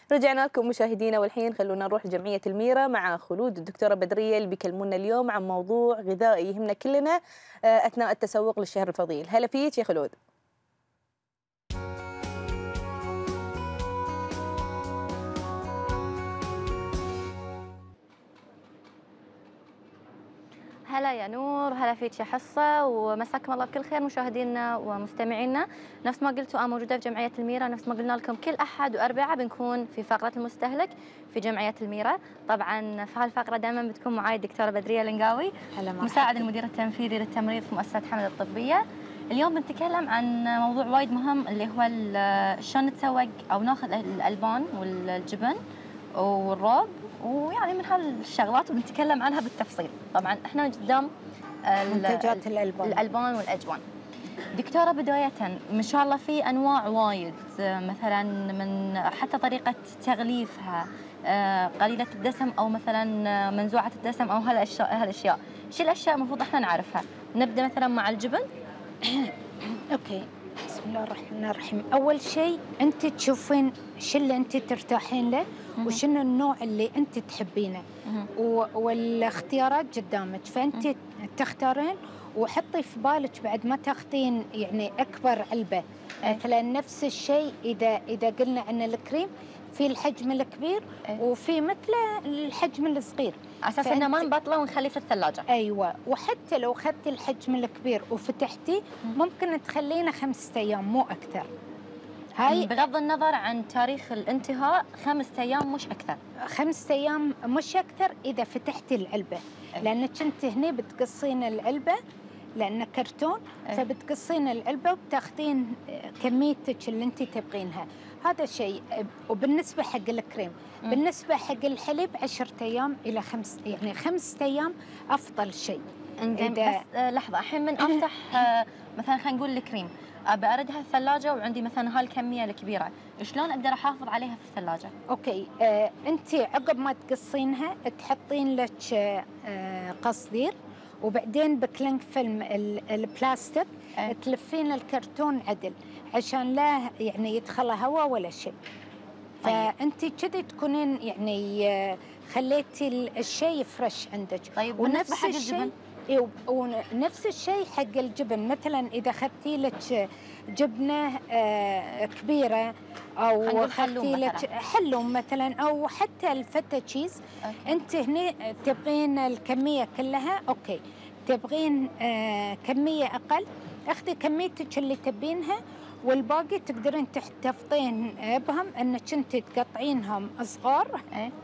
رجعنا لكم مشاهدينا، والحين خلونا نروح لجمعية الميرة مع خلود الدكتورة بدرية اللي بيكلمونا اليوم عن موضوع غذائي يهمنا كلنا أثناء التسوق للشهر الفضيل. هلا فيك يا خلود. هلا يا نور، هلا فيك يا حصة، ومساكم الله بكل خير مشاهدينا ومستمعينا. نفس ما قلتوا أنا موجودة في جمعية الميرة، نفس ما قلنا لكم كل أحد وأربعاء بنكون في فقرة المستهلك في جمعية الميرة. طبعا في هالفقرة دائما بتكون معي الدكتورة بدرية العنقاوي، مساعد المدير التنفيذي للتمريض في مؤسسة حمد الطبية. اليوم بنتكلم عن موضوع وايد مهم اللي هو شلون نتسوق أو ناخذ الألبان والجبن والروب ويعني من هالشغلات، وبنتكلم عنها بالتفصيل. طبعا احنا قدام منتجات الالبان والاجوان. دكتوره، بدايه ما شاء الله في انواع وايد، مثلا من حتى طريقه تغليفها قليله الدسم او مثلا منزوعه الدسم او هالاشياء. شو الاشياء المفروض احنا نعرفها؟ نبدا مثلا مع الجبن. اوكي، بسم الله الرحمن الرحيم. اول شيء انت تشوفين شو اللي انت ترتاحين له وشنو النوع اللي انت تحبينه، والاختيارات قدامك، فانت تختارين وحطي في بالك بعد ما تاخذين يعني اكبر علبه. مثلا نفس الشيء اذا قلنا عن الكريم، في الحجم الكبير وفي مثله الحجم الصغير، اساس انه ما نبطله ونخليه في الثلاجه. ايوه، وحتى لو اخذتي الحجم الكبير وفتحتي ممكن تخلينه 5 ايام مو اكثر. هاي بغض النظر عن تاريخ الانتهاء، 5 ايام مش اكثر. 5 ايام مش اكثر اذا فتحتي العلبه، لانك انت هنا بتقصين العلبه لانه كرتون، فبتقصين العلبه وبتاخذين كميتك اللي انت تبغينها. هذا شيء. وبالنسبه حق الكريم، بالنسبه حق الحليب 10 ايام الى 5، يعني 5 ايام افضل شيء. انزين، بس لحظه، الحين من افتح مثلا خلينا نقول الكريم، ابى اردها الثلاجه وعندي مثلا هالكميه الكبيره، شلون اقدر احافظ عليها في الثلاجه؟ اوكي، انت عقب ما تقصينها تحطين لك قصدير، وبعدين بكلينج فيلم البلاستيك تلفين الكرتون عدل عشان لا يعني يدخل هواء ولا شيء. فانت كذي تكونين يعني خليتي الشيء فريش عندك. طيب ونفس حق الجبن؟ ونفس الشيء حق الجبن. مثلا اذا اخذتي لك جبنه كبيره او اخذتي لك حلوم مثلا، او حتى الفتا تشيز، انت هنا تبغين الكميه كلها، اوكي، تبغين كميه اقل، اخذي كميتك اللي تبينها، والباقي تقدرين تحتفظين بهم انك انت تقطعينهم صغار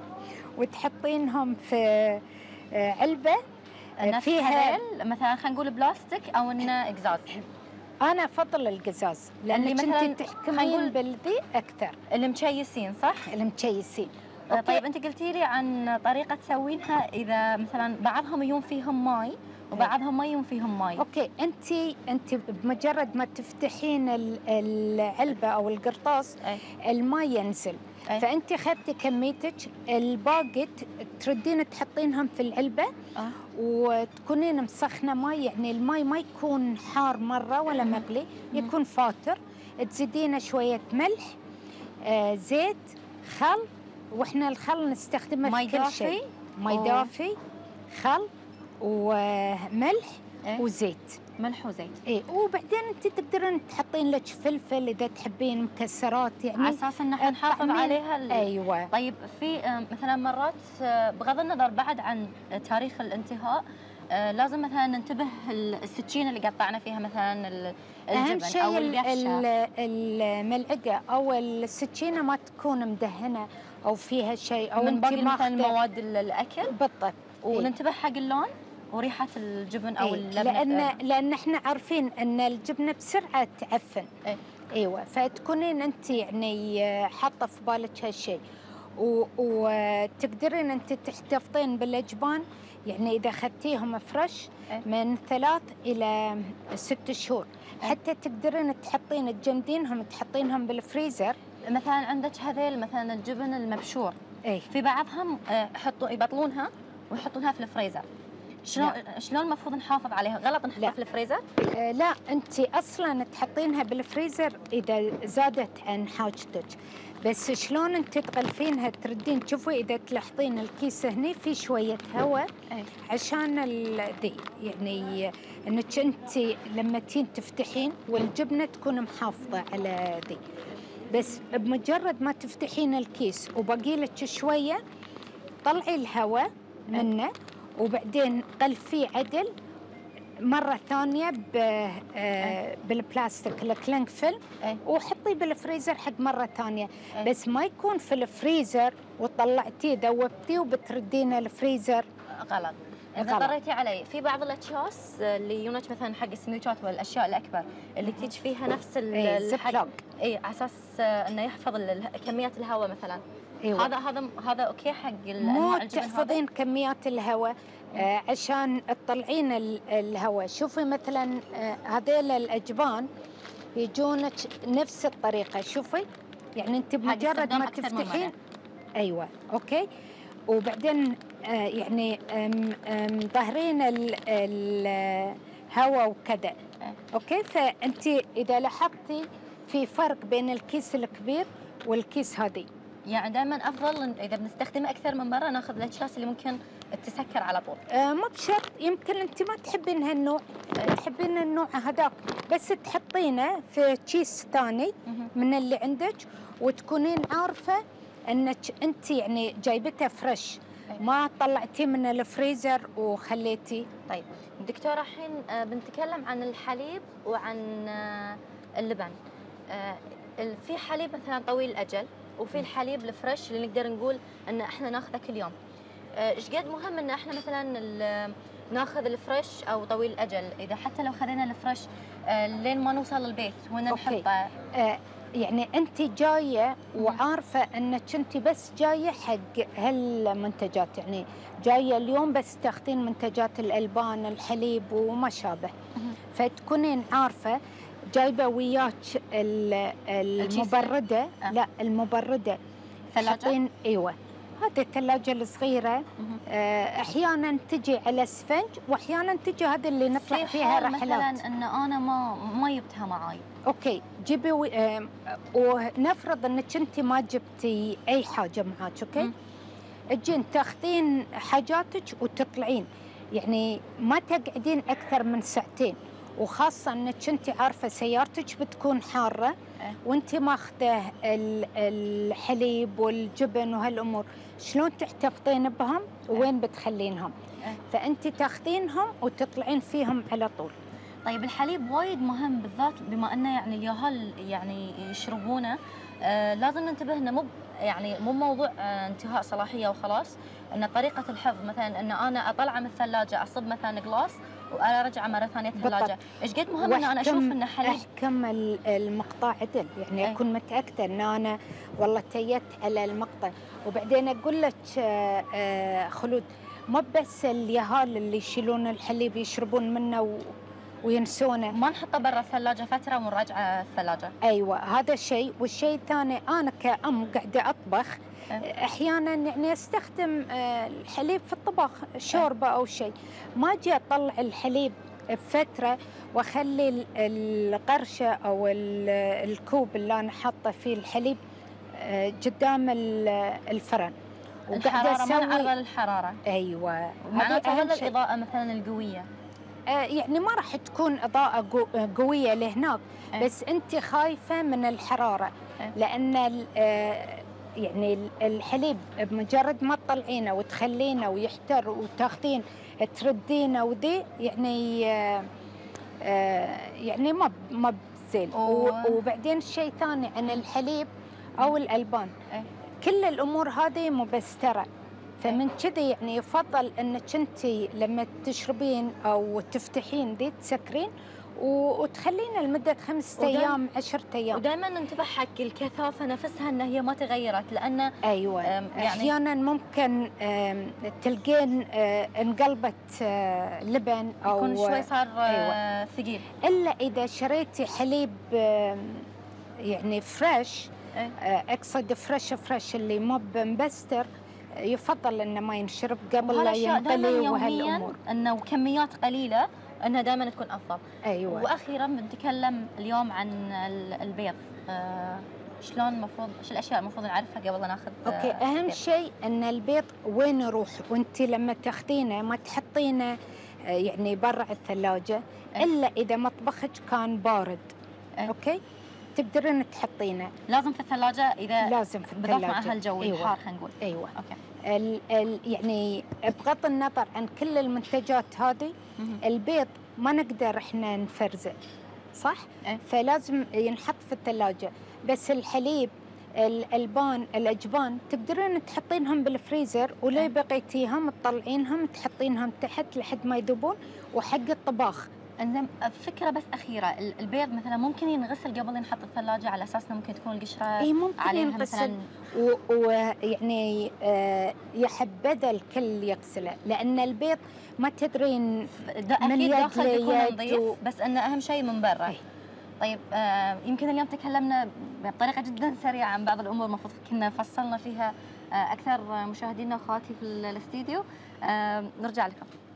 وتحطينهم في علبه فيها مثلا خلينا نقول بلاستيك او انه قزاز. انا افضل القزاز لانك انت تحكمين بالذي اكثر. المشيسين صح؟ المشيسين. طيب انت قلتي لي عن طريقه تسوينها، اذا مثلا بعضهم يوم فيهم ماي وبعضهم ما يوم فيهم ماي. اوكي، انت بمجرد ما تفتحين العلبه او القرطاس الماء ينزل، فانت اخذتي كميتك، الباقي تردين تحطينهم في العلبه وتكونين مسخنه ماء، يعني الماء ما يكون حار مره ولا مغلي، يكون فاتر. تزيدين شويه ملح، زيت، خل، واحنا الخل نستخدمه في كل شيء. ماء دافي، خل وملح وزيت. ملح وزيت. وبعدين انت تقدرين تحطين لك فلفل اذا تحبين، مكسرات، يعني على اساس ان احنا نحافظ عليها. ايوه. طيب في مثلا مرات بغض النظر بعد عن تاريخ الانتهاء، لازم مثلا ننتبه السكينه اللي قطعنا فيها مثلا الجبن اهم شيء او الملعقه او السكينه ما تكون مدهنه او فيها شيء، او من انت باقي مثلا مواد الاكل. بالضبط. وننتبه حق اللون وريحه الجبن او اللبن، لان احنا عارفين ان الجبنه بسرعه تعفن. ايوه، فتكونين انت يعني حاطه في بالك هالشيء، وتقدرين انت تحتفظين بالاجبان، يعني اذا اخذتيهم فريش من 3 إلى 6 شهور، حتى تقدرين تحطين تجمدينهم تحطينهم بالفريزر. مثلا عندك هذيل مثلا الجبن المبشور، في بعضهم يبطلونها ويحطونها في الفريزر، شلون المفروض نحافظ عليها؟ غلط نحطها في الفريزر؟ لا، انت اصلا تحطينها بالفريزر اذا زادت عن حاجتك، بس شلون انت تغلفينها تردين تشوفي اذا تلاحظين الكيس هني في شويه هواء عشان ذي، يعني انك انت لما تين تفتحين والجبنه تكون محافظه على ذي. بس بمجرد ما تفتحين الكيس وباقي لك شويه طلعي الهواء منه، وبعدين غلفيه عدل مرة ثانية بالبلاستيك الكلينج فيلم، وحطيه بالفريزر حق مرة ثانية. بس ما يكون في الفريزر وطلعتيه ذوبتيه وبتردينه الفريزر. غلط. إذا اضطريتي علي في بعض الأكياس اللي يونج مثلا حق السندويشات والأشياء الأكبر اللي تيجي فيها نفس الحق، على أساس إنه يحفظ كميات الهواء مثلا. أيوة. هذا أوكي حق مو تحفظين كميات الهواء عشان تطلعين الهواء. شوفي مثلا هذيل الأجبان يجونك نفس الطريقة، شوفي يعني انت بمجرد ما تفتحين. ايوه اوكي. وبعدين يعني ظاهرين الهواء وكذا. اوكي. فانت اذا لاحظتي في فرق بين الكيس الكبير والكيس هذه، يعني دائما افضل اذا بنستخدمه اكثر من مره ناخذ الاكياس اللي ممكن تسكر على طول. مو بشرط، يمكن انت ما تحبين هالنوع، تحبين النوع هذاك، بس تحطينه في كيس ثاني من اللي عندك وتكونين عارفه انك انت يعني جايبته فريش، ما طلعتيه من الفريزر وخليتي. طيب دكتوره، الحين بنتكلم عن الحليب وعن اللبن. في حليب مثلا طويل الاجل وفي الحليب الفريش اللي نقدر نقول ان احنا ناخذه كل يوم. ايش قد مهم ان احنا مثلا ناخذ الفريش او طويل الاجل؟ اذا حتى لو خذينا الفريش لين ما نوصل البيت وين نحطه؟ يعني انت جايه وعارفه انك انت بس جايه حق هالمنتجات، يعني جايه اليوم بس تاخذين منتجات الالبان الحليب وما شابه، فتكونين عارفه جايبه وياك المبرده. لا المبرده ثلاجه. ايوه هذه الثلاجه الصغيره. احيانا تجي على اسفنج واحيانا تجي هذه اللي نطلع فيها رحلات. مثلا ان انا ما جبتها معاي، اوكي جيبي ونفرض انك انت ما جبتي اي حاجه معاك، اوكي تجين تاخذين حاجاتك وتطلعين، يعني ما تقعدين اكثر من ساعتين، وخاصه انك انت عارفه سيارتك بتكون حاره وانت ماخذه الحليب والجبن وهالامور، شلون تحتفظين بهم وين بتخلينهم؟ فانت تاخذينهم وتطلعين فيهم على طول. طيب الحليب وايد مهم بالذات بما انه يعني الياهال يعني يشربونه. لازم ننتبه انه مو موضوع انتهاء صلاحيه وخلاص، ان طريقه الحفظ مثلا ان انا اطلعه من الثلاجه اصب مثلا جلاس وارجعه مره ثانيه الثلاجه. ايش قد مهم ان انا اشوف ان حليب احكم المقطع عدل، يعني اكون متاكده ان انا والله تيت على المقطع. وبعدين اقول لك خلود، مو بس اليهال اللي يشيلون الحليب يشربون منه وينسونه، ما نحطه برا الثلاجه فتره ونراجعه الثلاجه. ايوه هذا شيء. والشيء الثاني انا كأم قاعده اطبخ احيانا يعني استخدم الحليب في الطبخ شوربه او شيء، ما اجي اطلع الحليب بفتره واخلي القرشه او الكوب اللي انا حاطه فيه الحليب قدام الفرن وقاعده اسوي ما نعرض للحراره. ايوه معناته ولا الاضاءه مثلا القويه؟ يعني ما راح تكون إضاءة قوية لهناك، بس أنت خايفة من الحرارة، لأن يعني الحليب بمجرد ما تطلعينه وتخلينه ويحتر وتاخذين تردينه وذي يعني ما بزين. وبعدين شيء ثاني عن الحليب أو الألبان، كل الأمور هذه مبسترة، فمن كذا يعني يفضل انك انت لما تشربين او تفتحين ذي تسكرين وتخلينه لمده 5 ايام 10 ايام. ودائما ننتبه حق الكثافه نفسها ان هي ما تغيرت، لان ايوه يعني احيانا ممكن تلقين انقلبت لبن او يكون شوي صار ثقيل. الا اذا شريتي حليب يعني فريش، اقصد فريش اللي مو مبستر، يفضل انه ما ينشرب قبل لا وهالأشياء دائما ينقلي يوميا وهالامور. انه كميات قليله انها دائما تكون افضل. ايوه. واخيرا بنتكلم اليوم عن البيض. شلون المفروض، شو الاشياء المفروض نعرفها قبل لا ناخذ؟ اوكي، اهم شيء ان البيض وين يروح، وانت لما تاخذينه ما تحطينه يعني برا الثلاجه الا اذا مطبخك كان بارد. اوكي، تقدرين تحطينه. لازم في الثلاجه اذا لازم في بالضبط الثلاجه مع هالجو الحار خلينا نقول. ايوه. اوكي. يعني بغض النظر عن كل المنتجات هذه، البيض ما نقدر احنا نفرزه، صح؟ فلازم ينحط في الثلاجه. بس الحليب، الالبان، الاجبان تقدرين تحطينهم بالفريزر، ولي بقيتيهم تطلعينهم تحطينهم تحت لحد ما يذوبون. وحق الطباخ انزين، فكره بس اخيره، البيض مثلا ممكن ينغسل قبل ينحط الثلاجه على اساس انه ممكن تكون القشره ممكن عليها ينغسل مثلا، ويعني يحبذ الكل يغسله، لان البيض ما تدرين من اكيد يد داخل بيكون ليد نظيف بس انه اهم شيء من برا. طيب يمكن اليوم تكلمنا بطريقه جدا سريعه عن بعض الامور المفروض كنا فصلنا فيها اكثر مشاهدينا واخواتي في الاستديو. نرجع لكم.